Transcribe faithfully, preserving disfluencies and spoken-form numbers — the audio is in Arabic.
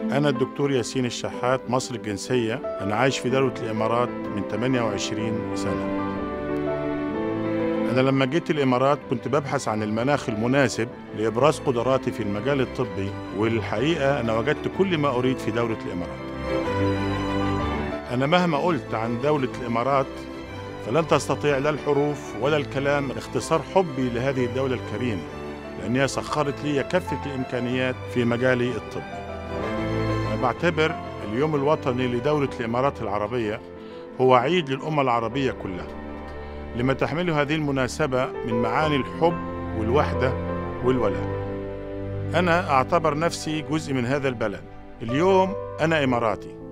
أنا الدكتور ياسين الشحات، مصري الجنسية. أنا عايش في دولة الإمارات من ثمانية وعشرين سنة. أنا لما جيت الإمارات كنت ببحث عن المناخ المناسب لإبراز قدراتي في المجال الطبي، والحقيقة أنا وجدت كل ما أريد في دولة الإمارات. أنا مهما قلت عن دولة الإمارات فلن تستطيع لا الحروف ولا الكلام اختصار حبي لهذه الدولة الكريمة، لأنها سخرت لي كافة الإمكانيات في مجالي الطبي. أنا بعتبر اليوم الوطني لدولة الإمارات العربية هو عيد للأمة العربية كلها، لما تحمله هذه المناسبة من معاني الحب والوحدة والولاء. أنا أعتبر نفسي جزء من هذا البلد. اليوم أنا إماراتي،